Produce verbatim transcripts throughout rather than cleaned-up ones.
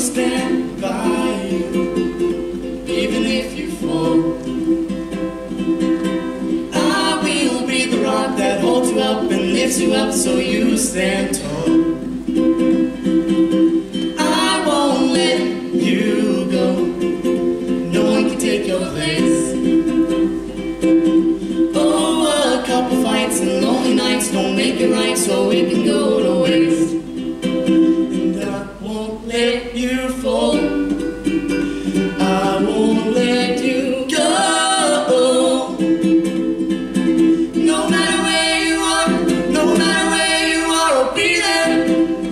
stand by you, even if you fall. I will be the rock that holds you up and lifts you up so you stand tall. I won't let you go, no one can take your place. Oh, a couple fights and lonely nights don't make it right, so it can go to waste. And I won't let you fall, I won't let you go. No matter where you are, no matter where you are, I'll be there.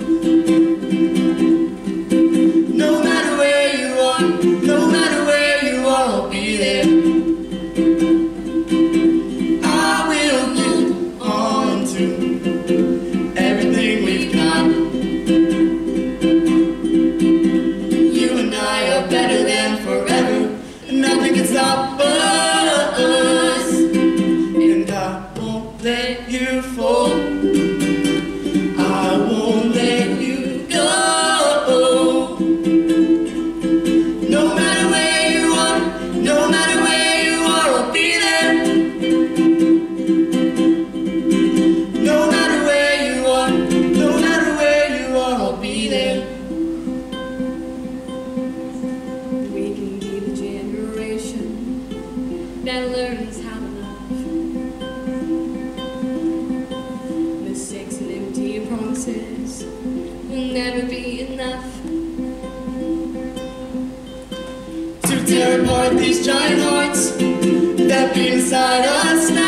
No matter where you are, no matter where you are, I'll be there. I will hold on to everything we've got. You and I are better than forever, and nothing can stop us. And I won't let you fall, I won't let you go. No matter where you are, no matter where you are, I'll be there. No matter where you are, no matter where you are, I'll be there. We can be the generation that learns how to love. Mistakes and empty promises will never be enough. To tear apart these giant hearts that beat inside us now.